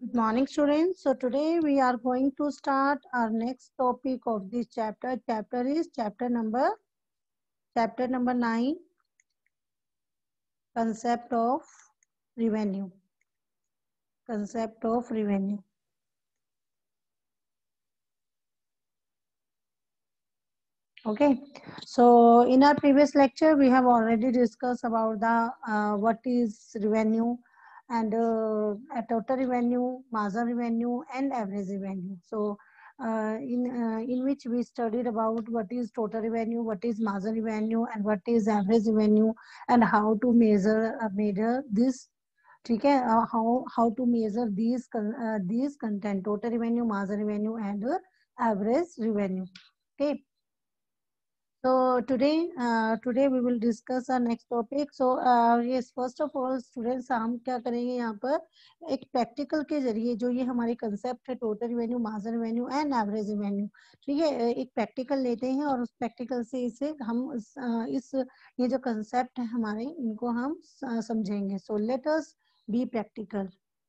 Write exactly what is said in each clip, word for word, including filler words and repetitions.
Good morning, students. So today we are going to start our next topic of this chapter. Chapter is chapter number chapter number nine. Concept of revenue. Concept of revenue. Okay. So in our previous lecture, we have already discussed about the uh, what is revenue and uh, a total revenue, margin revenue, and average revenue. So uh, in uh, in which we studied about what is total revenue, what is margin revenue, and what is average revenue, and how to measure uh, measure this. ठीक है, uh, how how to measure these uh, these content, total revenue, margin revenue, and uh, average revenue. Okay. So today, uh, today we will discuss our next topic. So uh, yes, first of all, students हम क्या करेंगे यहाँ पर एक practical के जरिए जो ये हमारे कंसेप्ट है total revenue, margin revenue and average revenue, ठीक है, एक प्रैक्टिकल लेते हैं और उस प्रैक्टिकल से इसे हम इस, इस ये जो कंसेप्ट है हमारे इनको हम समझेंगे. So let us be practical.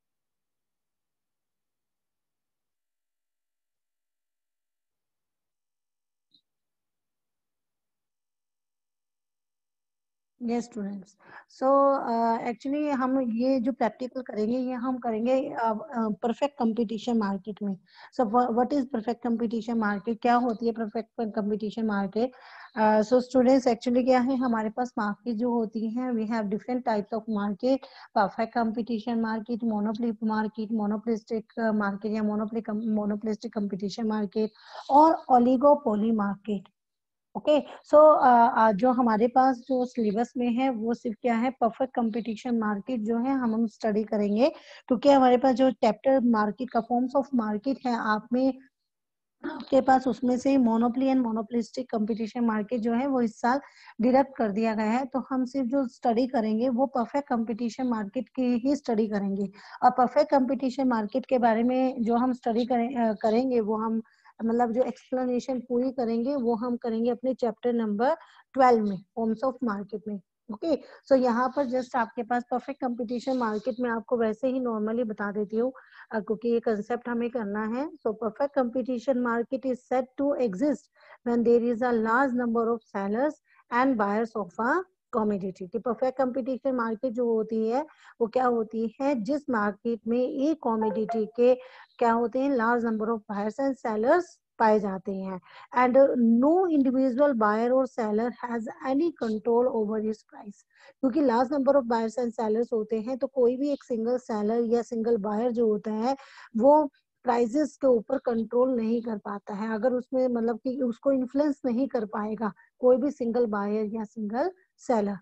Yes students. So actually हम ये जो प्रैक्टिकल करेंगे ये हम करेंगे परफेक्ट कंपटीशन मार्केट में. So what is perfect competition market, क्या होती है perfect competition market? So students actually क्या है, हमारे पास मार्केट जो होती है, we have different types of market. Perfect competition market, monopoly market, monopolistic market या मोनोपोली मोनोपोलिस्टिक कंपटीशन मार्केट और ओलिगोपोली मार्केट. ओके. सो जो हमारे पास जो सिलेबस में है वो सिर्फ क्या है, परफेक्ट कंपटीशन मार्केट जो है हम हम स्टडी करेंगे, क्योंकि हमारे पास जो चैप्टर मार्केट का फॉर्म्स ऑफ मार्केट है आप में आपके पास उसमें से monopoly and monopolistic competition market जो है वो इस साल डिडक्ट कर दिया गया है. तो हम सिर्फ जो स्टडी करेंगे वो परफेक्ट कंपटीशन मार्केट की ही स्टडी करेंगे. और परफेक्ट कंपटीशन मार्केट के बारे में जो हम स्टडी करें, करेंगे वो हम मतलब जो एक्सप्लेनेशन पूरी करेंगे वो हम करेंगे अपने चैप्टर नंबर ट्वेल्व में, फॉर्म्स ऑफ मार्केट में. ओके. सो यहाँ पर जस्ट आपके पास परफेक्ट कंपटीशन मार्केट में आपको वैसे ही नॉर्मली बता देती हूँ क्योंकि ये कंसेप्ट हमें करना है. So perfect competition market is set to exist when there is a large number of sellers and buyers of a commodity. कि परफेक्ट कंपटीशन मार्केट जो होती है वो क्या होती है, जिस मार्केट में एक कमोडिटी के क्या होते हैं, large number of buyers and sellers पाए जाते हैं एंड नो इंडिविजुअल बायर और seller has any control over his price. क्योंकि large number of buyers and sellers होते हैं तो कोई भी एक सिंगल सेलर या सिंगल बायर जो होता है वो प्राइसेस के ऊपर कंट्रोल नहीं कर पाता है. अगर उसमें मतलब कि उसको इन्फ्लुएंस नहीं कर पाएगा कोई भी सिंगल बायर या single seller.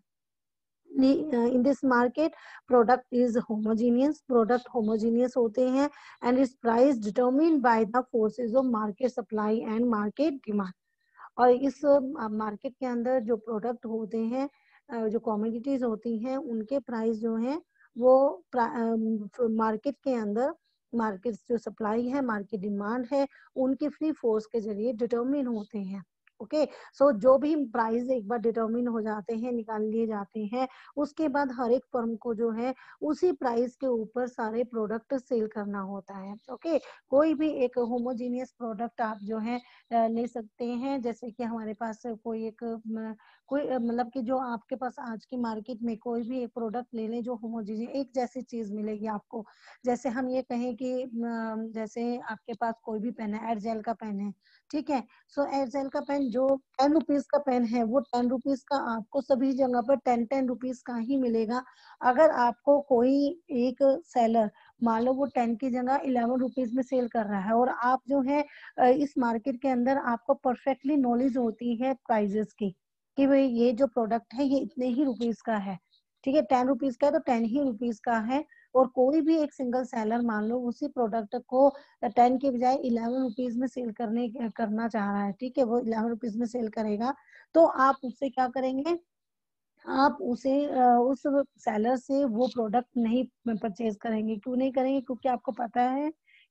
in this market product is homogeneous, product homogeneous होते हैं and its price determined by the forces of market supply and market demand. और इस मार्केट के अंदर जो प्रोडक्ट होते हैं, जो कमोडिटीज होती हैं, उनके प्राइस जो हैं वो मार्केट के अंदर मार्केट जो सप्लाई है, मार्केट डिमांड है, उनकी फ्री फोर्स के जरिए डिटरमिन होते हैं. ओके. सो जो भी प्राइस एक बार डिटरमिन हो जाते हैं, निकाल लिए जाते हैं, उसके बाद हर एक फर्म को जो है उसी प्राइस के ऊपर सारे प्रोडक्ट सेल करना होता है. ओके. कोई भी एक होमोजीनियस प्रोडक्ट आप जो है ले सकते हैं, जैसे कि हमारे पास कोई एक कोई मतलब कि जो आपके पास आज की मार्केट में कोई भी एक प्रोडक्ट ले लें जो होमोजीनियस एक जैसी चीज मिलेगी आपको. जैसे हम ये कहें कि जैसे आपके पास कोई भी पेन है, एयरजेल का पेन है, ठीक है. सो एयरजेल का पेन जो टेन रुपीज का पेन है वो टेन रुपीज का आपको सभी जगह पर टेन टेन रुपीज का ही मिलेगा. अगर आपको कोई एक सेलर मान लो वो टेन की जगह इलेवन रुपीज में सेल कर रहा है और आप जो है इस मार्केट के अंदर आपको परफेक्टली नॉलेज होती है प्राइजेस की कि भाई ये जो प्रोडक्ट है ये इतने ही रुपीज का है, ठीक है, टेन रुपीज का है तो टेन ही रुपीज का है. और कोई भी एक सिंगल सेलर मान लो उसी प्रोडक्ट को टेन के बजाय इलेवन रुपीज में सेल करने करना चाह रहा है, ठीक है, वो इलेवन रुपीज में सेल करेगा. तो आप उससे क्या करेंगे, आप उसे उस सेलर से वो प्रोडक्ट नहीं परचेज करेंगे. क्यों नहीं करेंगे? क्योंकि आपको पता है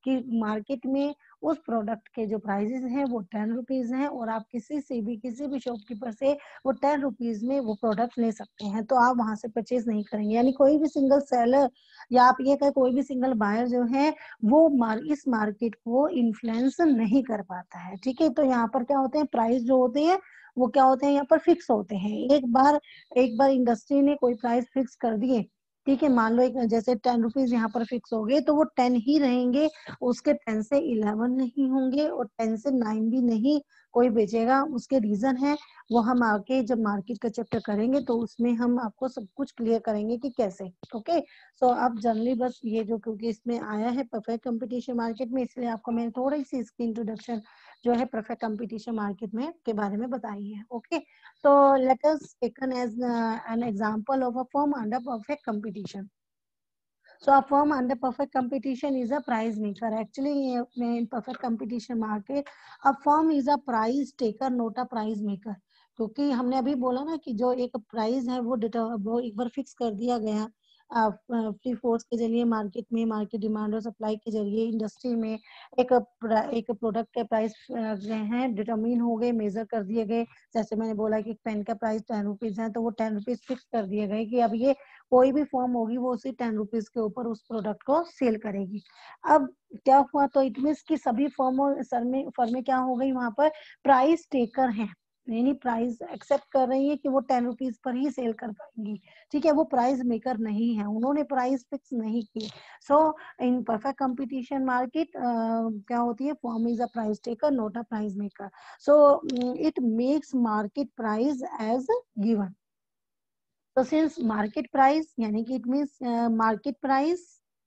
कि मार्केट में उस प्रोडक्ट के जो प्राइसेस हैं वो टेन रुपीज हैं और आप किसी से भी किसी भी शॉपकीपर से वो टेन रुपीज में वो प्रोडक्ट ले सकते हैं, तो आप वहां से परचेज नहीं करेंगे। यानी कोई भी सिंगल सेलर या आप ये कहें कोई भी सिंगल बायर जो है वो मार, इस मार्केट को इन्फ्लुएंस नहीं कर पाता है। ठीक है, तो यहाँ पर क्या होते हैं, प्राइस जो होते हैं वो क्या होते हैं, यहाँ पर फिक्स होते हैं। एक बार एक बार इंडस्ट्री ने कोई प्राइस फिक्स कर दिए, ठीक है, मान लो एक जैसे टेन रुपीज यहाँ पर फिक्स हो गए तो वो टेन ही रहेंगे, उसके टेन से इलेवन नहीं होंगे और टेन से नाइन भी नहीं कोई बेचेगा। उसके रीजन है वो हम आके जब मार्केट का चैप्टर करेंगे तो उसमें हम आपको सब कुछ क्लियर करेंगे कि कैसे। ओके, सो अब जनरली बस ये जो क्योंकि इसमें आया है परफेक्ट कंपटीशन मार्केट में, इसलिए आपको मैंने थोड़ी सी इसकी इंट्रोडक्शन जो है परफेक्ट कंपटीशन मार्केट में के बारे में बताई है। Okay, so let us taken as uh, an example of a firm under perfect competition. So a firm under perfect competition is a price maker. Actually, in perfect competition market, a firm is a price taker, not a price maker. क्योंकि हमने अभी बोला ना कि जो एक price है वो वो एक बार फिक्स कर दिया गया फ्री फोर्स के जरिए मार्केट में, मार्केट डिमांड और सप्लाई के जरिए इंडस्ट्री में एक एक प्रोडक्ट के प्राइस जो हैं डिटरमिन हो गए, मेजर कर दिए गए। जैसे मैंने बोला कि पेन का प्राइस टेन रुपीज है तो वो टेन रुपीज फिक्स कर दिए गए कि अब ये कोई भी फॉर्म होगी वो उसी टेन रुपीज के ऊपर उस प्रोडक्ट को सेल करेगी। अब क्या हुआ, तो इट मीन्स की सभी फर्मों सर में फर्में क्या हो गई, वहां पर प्राइस टेकर हैं, यानी प्राइस एक्सेप्ट कर रही है कि वो टेन रुपीज पर ही सेल कर पाएंगी। ठीक है, वो प्राइस मेकर नहीं है, उन्होंने प्राइस फिक्स नहीं की। So in perfect competition market क्या होती है, firm is a price taker not a price maker. So it makes market price as given. So since market price यानी कि it means uh, market price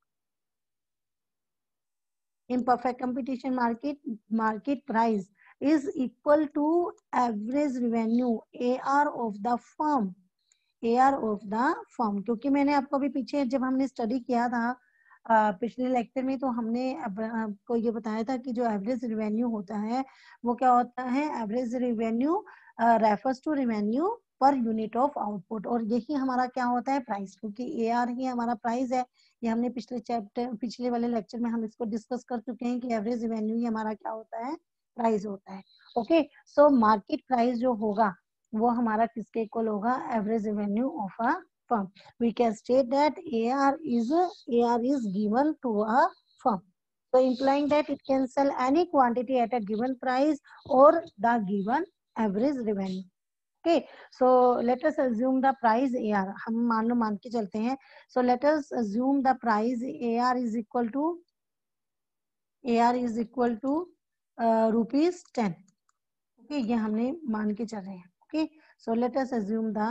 in perfect competition market, market price is equal to average revenue A R of the firm, A R of the firm। क्योंकि मैंने आपको अभी पीछे जब हमने study किया था uh, पिछले लेक्चर में तो हमने आपको ये बताया था कि जो एवरेज रिवेन्यू होता है वो क्या होता है, average revenue refers to revenue per unit of output, और यही हमारा क्या होता है प्राइस, क्योंकि ए आर ही हमारा प्राइस है। ये हमने पिछले चैप्टर पिछले वाले लेक्चर में हम इसको डिस्कस कर चुके हैं कि एवरेज रेवेन्यू ही हमारा क्या होता है, प्राइस होता है। ओके, सो मार्केट प्राइस जो होगा वो हमारा किसके इक्वल होगा, average revenue of a firm. We can state that A R is A R is given to a firm, so implying that it can sell any quantity at a given price or the given average revenue। Okay, so let us assume the price A R, हम मान लो मान के चलते हैं। So let us assume the price A R is equal to A R is equal to uh, rupees ten। Okay, ये हमने मान के चल रहे हैं। Okay, so let us assume the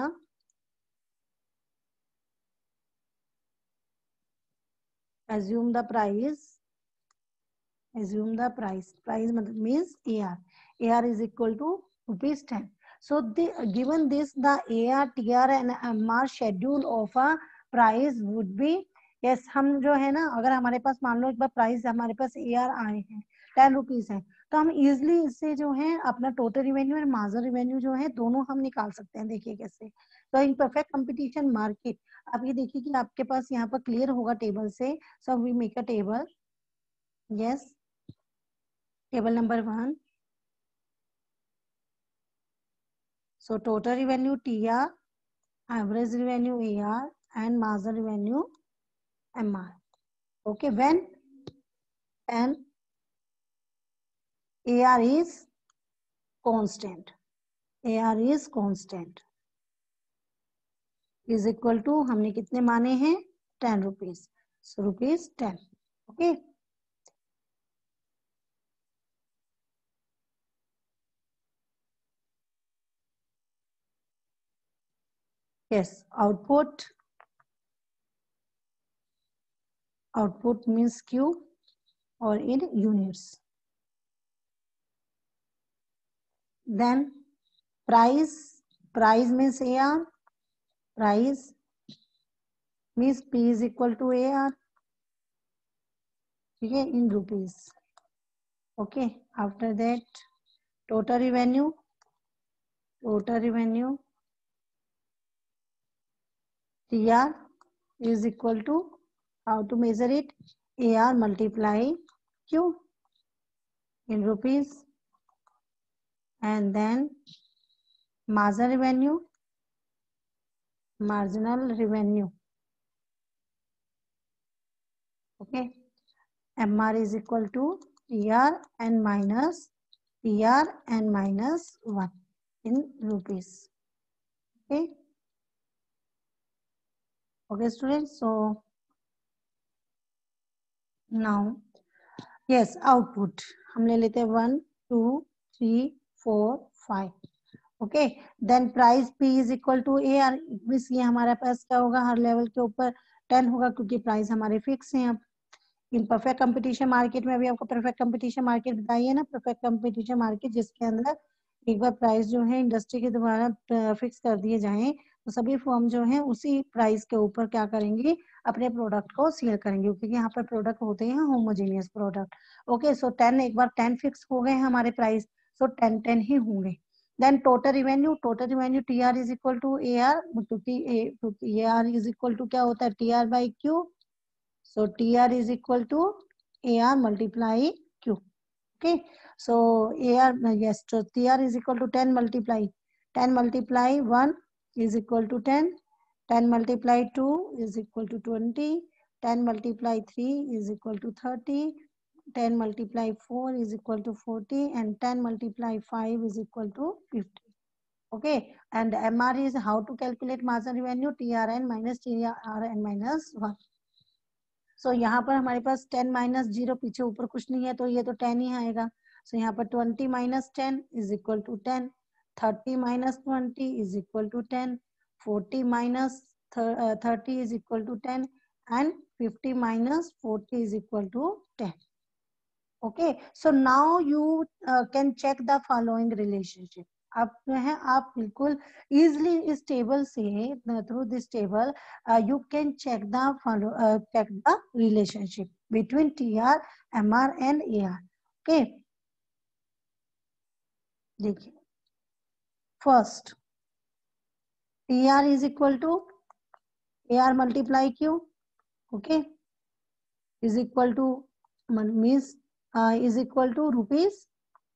assume the price assume the price price means A R, A R is equal to rupees ten। So the given this the A R, T R and M R schedule of a price would be, yes, हम जो है ना अगर हमारे पास मान लो एक बार price हमारे पास A R आए हैं टेन रुपीज है तो हम इजिली इससे जो है अपना टोटल रिवेन्यू और मार्जिन रिवेन्यू जो है दोनों हम निकाल सकते हैं। देखिए कैसे, तो इन परफेक्ट कंपटीशन मार्केट आप ये देखिए कि आपके पास यहाँ पर क्लियर होगा टेबल से। So we make a table, yes, table number one, so total revenue T R, average revenue A R and margin revenue M R। Okay, when and A R is constant, A R is constant is equal to हमने कितने माने हैं, ten rupees, so rupees ten. Okay, yes, output output means Q or in units, then price price means A R, price means P is equal to A R, ठीक है, in rupees। Okay, after that total revenue total revenue T R is equal to, how to measure it, A R multiply Q in rupees, and then marginal revenue, marginal revenue. Okay, M R is equal to T R n minus T R n minus one in rupees. Okay, okay students, so now yes, output हम ले लेते हैं one two three four five. Okay, then price P is equal to A R. ये हमारे पास क्या होगा, हर level के ऊपर टेन होगा क्योंकि प्राइस हमारे फिक्स हैं. अब इन परफेक्ट कंपटीशन मार्केट में, अभी आपको परफेक्ट कंपटीशन मार्केट बताइए ना, परफेक्ट कंपटीशन मार्केट जिसके अंदर एक बार प्राइस जो है इंडस्ट्री के द्वारा फिक्स कर दिए जाएं तो सभी फर्म जो है उसी प्राइस के ऊपर क्या करेंगे, अपने प्रोडक्ट को सेल करेंगे, क्योंकि यहाँ पर प्रोडक्ट होते हैं homogeneous product. Okay, so ten, एक बार टेन फिक्स हो गए हमारे प्राइस, सो टेन टेन ही होंगे. Then total revenue, total revenue T R is equal to A R, क्योंकि A R is equal to क्या होता है, T R by Q. So T R is equal to A R multiply Q. Okay. So A R, yes, so T R is equal to ten multiply ten multiply one is equal to ten. ten multiply two is equal to twenty. ten multiply three is equal to thirty. ten multiply four is equal to forty, and ten multiply five is equal to fifty. Okay. And M R is how to calculate marginal revenue, T R N minus T R N minus one. So so, यहाँ पर हमारे पास ten minus zero, पीछे ऊपर कुछ नहीं है तो ये तो टेन ही आएगा. सो so, यहाँ पर twenty minus ten is equal to ten, thirty minus twenty is equal to ten, forty minus thirty is equal to ten, and fifty minus forty is equal to ten. Okay, so now you can check the following relationship. आप जो है आप बिल्कुल easily इस table से, through this table you can check the follow check the relationship between T R, M R and A are. Okay, देखिए first T R is equal to A R multiply Q. Okay, is equal to means is equal to rupees,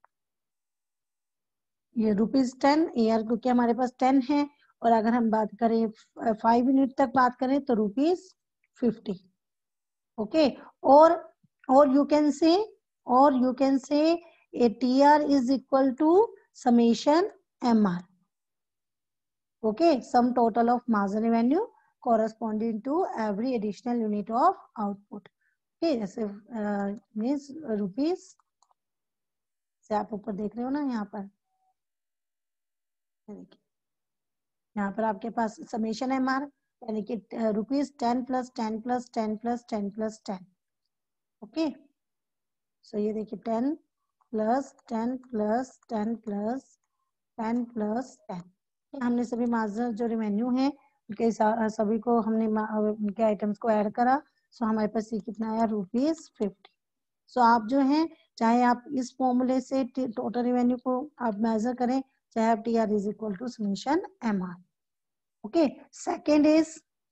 ये rupees ten, A R क्योंकि हमारे पास ten है, और अगर हम बात करें फाइव यूनिट तक बात करें तो रुपीज फिफ्टी. ओके, और और यू कैन से और you can say A T R is equal to summation M R. Okay, sum total of marginal revenue corresponding to every additional unit of output. ओके, जैसे means rupees से आप ऊपर देख रहे हो ना, यहाँ पर देखिए, यहाँ पर आपके पास समेशन एम आर यानी कि rupees ten plus ten plus ten plus ten plus ten. Okay, so ये देखिए ten plus ten plus ten plus ten plus ten. हमने सभी मार्जिनल जो रेवेन्यू है उनके सभी को हमने उनके आइटम्स को ऐड करा. सो so, हमारे पास ये कितना आया, रुपीज फिफ्टी. सो आप जो है चाहे आप इस फॉर्मूले से टोटल रेवेन्यू को आप मेजर करें, चाहे आप T R is equal to summation M R. Okay, second is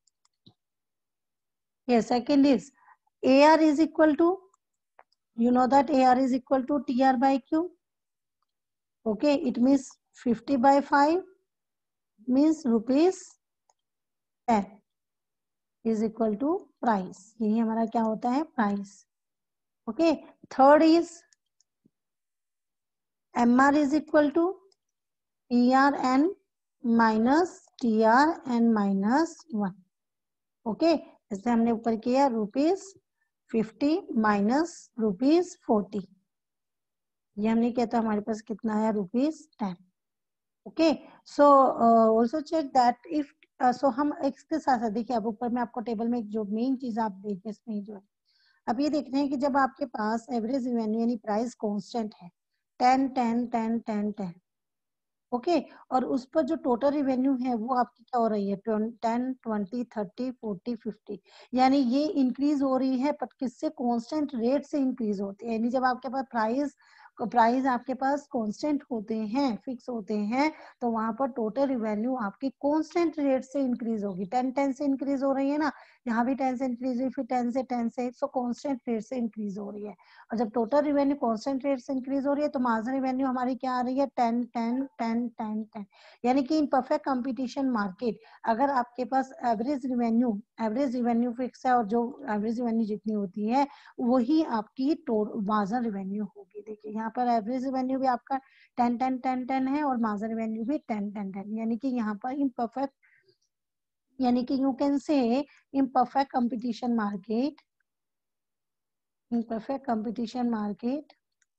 ये second is A R is equal to, you know that A R is equal to T R by Q. Okay, it means fifty by five means rupees ten is equal to price. यही हमारा क्या होता है, price. Okay, third is M R is equal to T R N minus T R N minus one. Okay, जैसे हमने ऊपर किया rupees fifty minus rupees forty, ये हमने किया तो हमारे पास कितना आया, rupees ten. Okay, so also check that if, so हम इसके साथ साथ देखिए, अब ऊपर में आपको टेबल में जो मेन चीज आप देखिए इसमें जो है, अब ये देख रहे हैं कि जब आपके पास एवरेज रेवेन्यू यानी प्राइस कांस्टेंट है ten ten ten ten ten. Okay, और उस पर जो टोटल रेवेन्यू है वो आपकी क्या हो रही है, ten twenty thirty forty fifty, यानी ये इंक्रीज हो रही है, पर किससे, कांस्टेंट रेट से इंक्रीज होती है. यानी जब आपके पास प्राइस प्राइस आपके पास कांस्टेंट होते हैं, फिक्स होते हैं, तो वहां पर टोटल रेवेन्यू आपकी कांस्टेंट रेट से इंक्रीज होगी. टेन टेन से इंक्रीज हो रही है ना, यहाँ भी टेन से इंक्रीज हुई, फिर टेन से टेन से, सो कांस्टेंट रेट से इंक्रीज हो रही है। और जब टोटल रिवेन्यू कांस्टेंट रेट से इंक्रीज हो रही है तो मार्जिनल रिवेन्यू हमारी क्या आ रही है, ten ten ten ten ten. यानी कि इन परफेक्ट कंपटीशन मार्केट अगर आपके पास average revenue average revenue fix है और जो एवरेज रिवेन्यू जितनी होती है वही आपकी मार्जिनल रिवेन्यू होगी। देखिए यहाँ पर एवरेज रिवेन्यू भी आपका टेन टेन टेन टेन है और मार्जिनल रिवेन्यू भी टेन टेन टेन, यानी कि यहाँ पर इम्परफेक्ट, यानी कि you can say in perfect competition market, in perfect competition market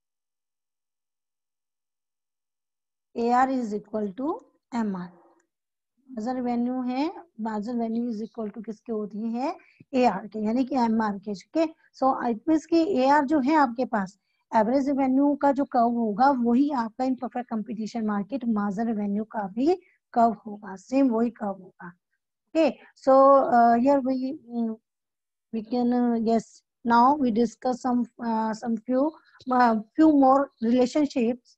A R is equal to M R. Marginal revenue है, marginal revenue is equal to किसके होती है, ए आर के, यानी कि एम आर के। ठीक है, सो इट मींस कि ए आर जो है आपके पास एवरेज रेवेन्यू का जो कर्व होगा वही आपका in perfect competition market marginal revenue का भी कर्व होगा, सेम वही कर्व होगा। Okay, so here we we can uh, yes, now we discuss some uh, some few uh, few more relationships.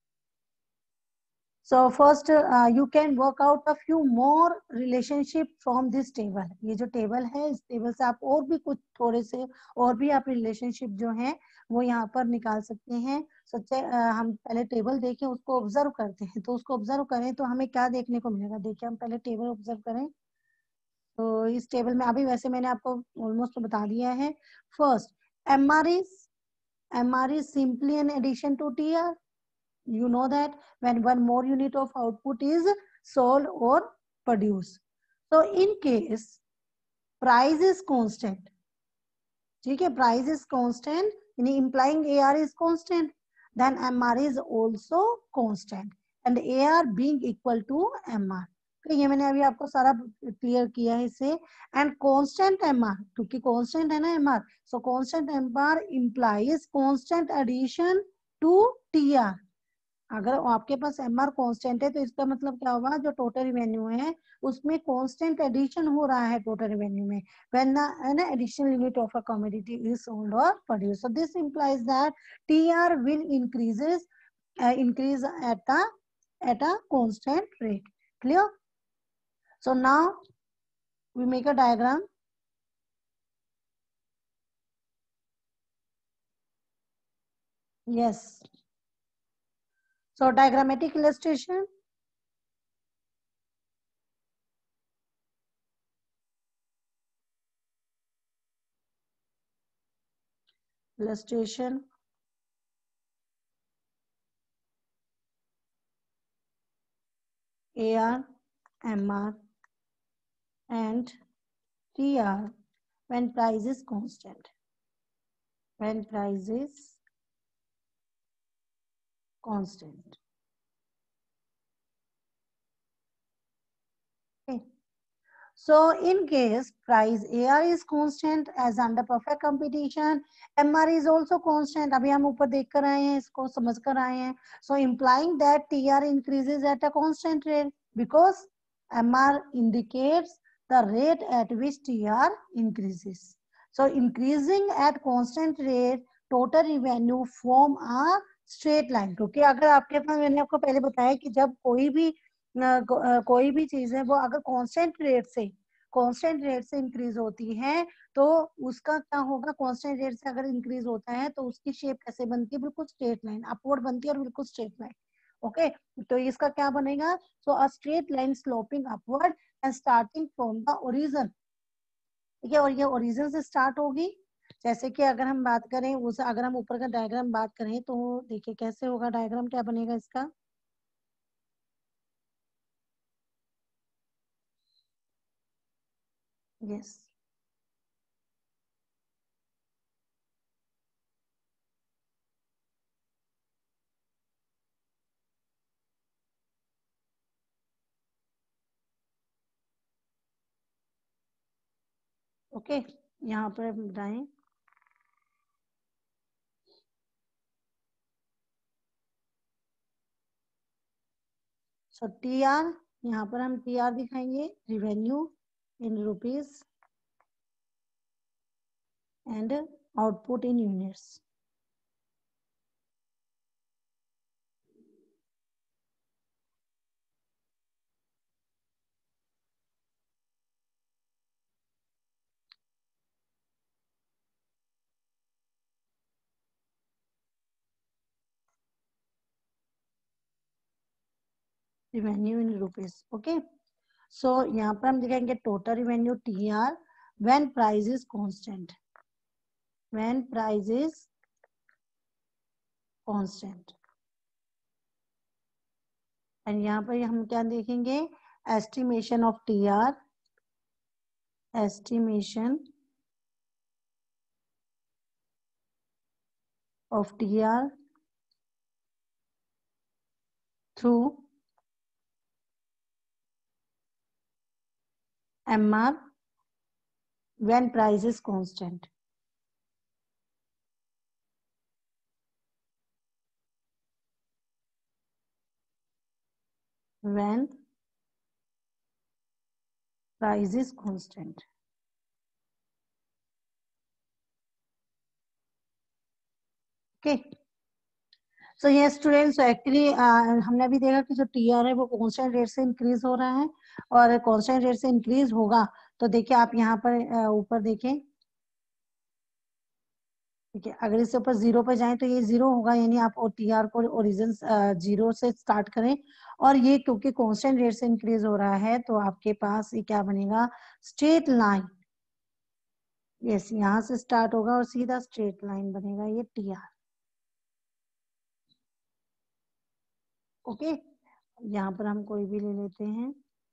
So first uh, you can work out a few more relationship from this table. ये जो table है इस table से आप और भी कुछ थोड़े से और भी आप रिलेशनशिप जो है वो यहाँ पर निकाल सकते हैं। सच्चे uh, हम पहले टेबल देखें, उसको ऑब्जर्व करते हैं, तो उसको ऑब्जर्व करें तो हमें क्या देखने को मिलेगा। देखिए हम पहले टेबल ऑब्जर्व करें तो इस टेबल में अभी वैसे मैंने आपको ऑलमोस्ट बता दिया है। First, M R is M R is simply an addition to T R. You know that when one more unit of output is sold or produced. So in case price is constant, ठीक है, price is constant, यानी implying A R is constant, then M R is also constant and A R being equal to M R. तो ये मैंने अभी आपको सारा clear किया है इससे। एंड कांस्टेंट एम आर, क्योंकि कांस्टेंट है ना M R, so constant M R implies constant addition to T R. अगर आपके पास एम आर कॉन्स्टेंट है तो इसका मतलब क्या होगा, जो टोटल रिवेन्यू है उसमें कॉन्स्टेंट एडिशन हो रहा है टोटल रिवेन्यू में when the an additional unit of a commodity is sold or produced. So this implies that T R will increases uh, increase at a at a constant rate. Clear? So now we make a diagram. Yes. So diagrammatic illustration. Illustration. A R, M R and T R when price is constant. When price is constant. Okay. So in case price A R is constant as under perfect competition, M R is also constant. अभी हम ऊपर देख कर आए हैं, इसको समझ कर आए हैं. So implying that T R increases at a constant rate because M R indicates the rate at which T R increases. So increasing at constant rate, total revenue form a straight line. क्योंकि अगर आपके पास, मैंने आपको पहले बताया कि जब कोई भी कोई भी चीज है वो अगर कांस्टेंट रेट से कांस्टेंट रेट से इंक्रीज होती है तो उसका क्या होगा, कांस्टेंट रेट से अगर इंक्रीज होता है तो उसकी शेप कैसे बनती है, बिल्कुल स्ट्रेट लाइन अपवर्ड बनती है और बिल्कुल स्ट्रेट लाइन। ओके, तो इसका क्या बनेगा, so a straight line sloping upward and starting from the origin. ठीक है, और ये ओरिजिन से स्टार्ट होगी। जैसे कि अगर हम बात करें उस अगर हम ऊपर का डायग्राम बात करें तो देखिए कैसे होगा, डायग्राम क्या बनेगा इसका। यस, ओके, यहाँ पर बताएं। सो टी आर, यहाँ पर हम टी आर दिखाएंगे, revenue in rupees and output in units. Revenue in rupees. Okay, so यहाँ पर हम दिखाएंगे total revenue T R when price is constant, when price is constant. And यहाँ पर हम क्या देखेंगे, estimation of T R, estimation of T R through M R when price is constant. When price is constant. Okay. So yes students, so actually uh, हमने अभी देखा कि जो टी आर है वो कांस्टेंट रेट से इंक्रीज हो रहा है, और कांस्टेंट रेट से इंक्रीज होगा तो देखिए आप यहाँ पर ऊपर देखें, ठीक है, अगर इससे ऊपर जीरो पे जाएं तो ये जीरो होगा, यानी आप टी आर को ओरिजिन जीरो से स्टार्ट करें, और ये क्योंकि कांस्टेंट रेट से इंक्रीज हो रहा है तो आपके पास ये क्या बनेगा, स्ट्रेट लाइन। यस, यहाँ से स्टार्ट होगा और सीधा स्ट्रेट लाइन बनेगा ये टी आर। ओके, यहाँ पर हम कोई भी ले लेते हैं,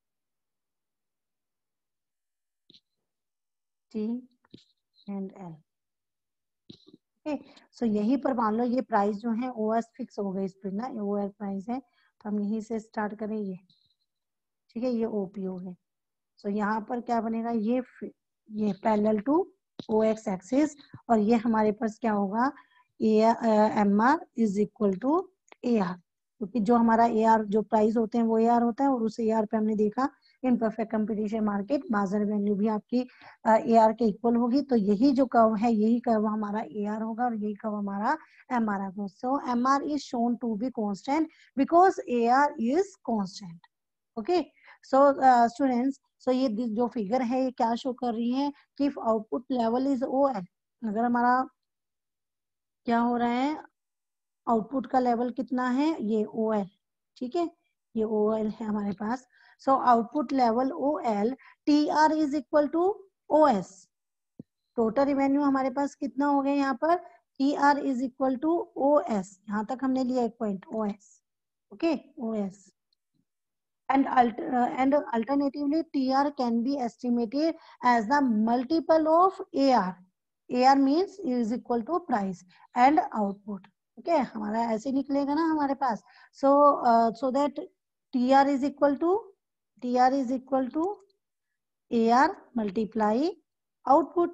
T and L. Okay, so यहीं पर मान लो ये प्राइस जो है ओ एस फिक्स हो गई इस पर ना, ओ एल प्राइस है तो हम यहीं से स्टार्ट करें ये, ठीक है, ये ओपीओ है। सो यहाँ पर क्या बनेगा, ये ये parallel to O X axis, और ये हमारे पास क्या होगा, M R is equal to A R, क्योंकि जो हमारा ए आर जो प्राइस होते हैं वो ए आर होता है, और उस ए आर पे हमने देखा in perfect competition market marginal value भी आपकी ए आर के इक्वल होगी, तो यही जो कर्व है यही कर्व हमारा ए आर होगा और यही कर्व हमारा एम आर होगा। So M R is shown to be constant because A R is constant. Okay, so students, so ये जो फिगर है ये क्या शो कर रही है कि output level is O L, अगर हमारा क्या हो रहा है, आउटपुट का लेवल कितना है, ये ओ एल, ठीक है, ये ओ एल है हमारे पास। So output level O L, T R is equal to O S, total revenue हमारे पास कितना हो गया यहाँ पर, T R is equal to O S, यहाँ तक हमने लिया एक point O S. Okay, O S and alt uh, and alternatively T R can be estimated as the multiple of A R. A R means is equal to price and output. Okay, हमारा ऐसे निकलेगा ना हमारे पास, so uh, so that T R is equal to T R is equal to A R multiply output.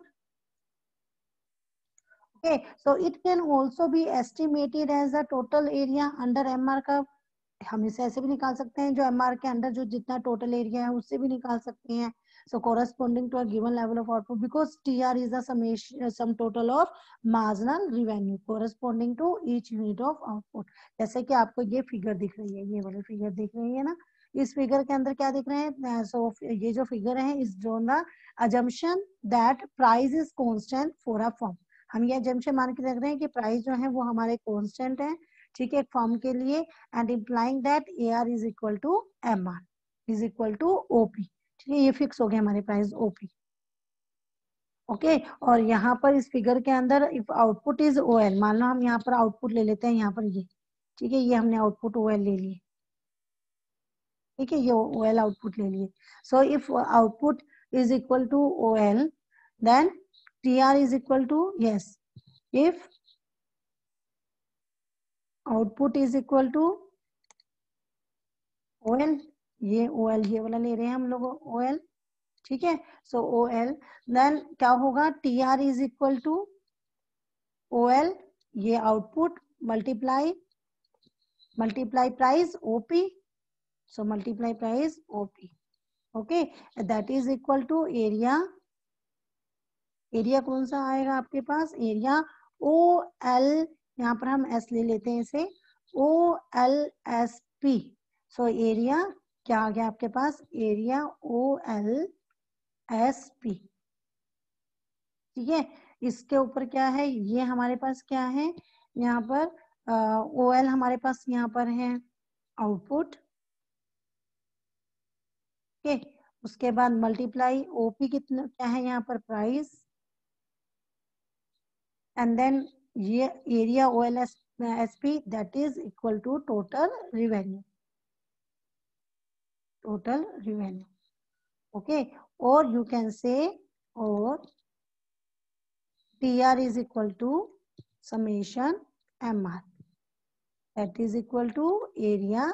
Okay, so it can also be estimated as the total area under M R curve. हम इसे ऐसे भी निकाल सकते हैं, जो MR के अंदर जो जितना टोटल एरिया है उससे भी निकाल सकते हैं। So corresponding to a given level of output, because TR is the summation sum total of marginal revenue corresponding to each unit of output. जैसे कि आपको ये फिगर दिख रही है, ये वाली फिगर दिख रही है ना, इस फिगर के अंदर क्या दिख रहे हैं, सो so, ये जो फिगर है is drawn the assumption that price is constant for a firm. हम ये अजम्पशन मान के रख रहे हैं कि प्राइस जो है वो हमारे कांस्टेंट है, ठीक है, एक फॉर्म के लिए, and implying that A R is equal to M R is equal to OP, ठीक है, ये फिक्स हो गया हमारे प्राइस ओपी। ओके, और यहाँ पर इस फिगर के अंदर if output is O L, मान लो हम यहाँ पर आउटपुट ले लेते हैं, यहाँ पर ये, ठीक है, ये हमने आउटपुट ओ एल ले लिए, ठीक है, ये ओ एल आउटपुट ले लिए। So if output is equal to O L then T R is equal to, yes, if output is equal to O L, ये ओ एल ये वाला ले रहे हैं हम लोग ओ एल, ठीक है, सो ओ एल देन क्या होगा, T R is equal to O L, ये output multiply multiply price OP, so multiply price OP. Okay, that is equal to area, area कौन सा आएगा आपके पास, एरिया ओ एल, यहाँ पर हम एस ले लेते हैं इसे, O L S P. So area क्या आ गया आपके पास, area O L S P, ठीक है, इसके ऊपर क्या है, ये हमारे पास क्या है, यहाँ पर ओ एल हमारे पास यहाँ पर है आउटपुट, ओके, उसके बाद मल्टीप्लाई ओपी कितना क्या है यहाँ पर प्राइस, एंड देन ये area O L S S P that is equal to total revenue, total revenue. Okay, और यू कैन से और T R is equal to summation M R, that is equal to area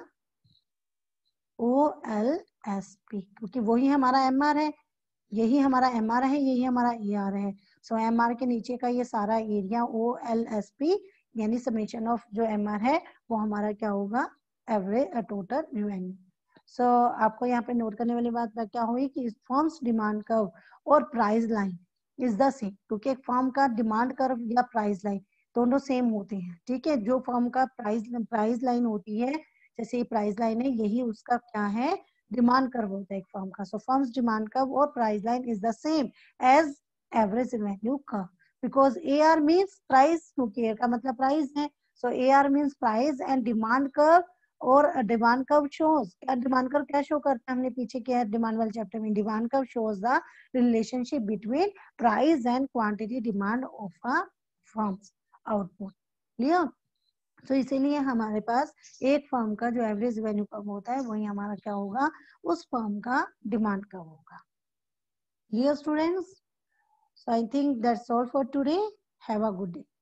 O L S P, क्योंकि वही हमारा M R है, यही हमारा M R है, यही हमारा E R है. सो so, M R के नीचे का ये सारा area O L S P यानी समेशन ऑफ जो M R है वो हमारा क्या होगा, एवरेज टोटल रिवेन्यू. सो आपको यहाँ पे नोट करने वाली बात क्या हुई कि फर्म्स डिमांड कर्व और price line is the same, क्योंकि एक फर्म का डिमांड कर्व या प्राइस लाइन दोनों सेम होते हैं. ठीक है, जो फर्म का प्राइस प्राइस लाइन होती है, जैसे ये प्राइस लाइन है, यही उसका क्या है, डिमांड कर्व होता है एक फर्म का. सो फर्म्स डिमांड कर्व और price line is the same as average revenue curve, because A R means price, क्योंकि ए का मतलब प्राइस है. So A R means price and demand curve, और डिमांड कर्व शोज क्या, demand curve क्या show करता है, हमने पीछे किया है डिमांड वाले चैप्टर में. Demand curve shows the relationship between price and quantity demand of a firms output. Clear? तो इसीलिए हमारे पास एक फर्म का जो एवरेज रेवेन्यू कर्व होता है वही हमारा क्या होगा, उस फर्म का डिमांड कर्व होगा. Clear students? So I think that's all for today. Have a good day.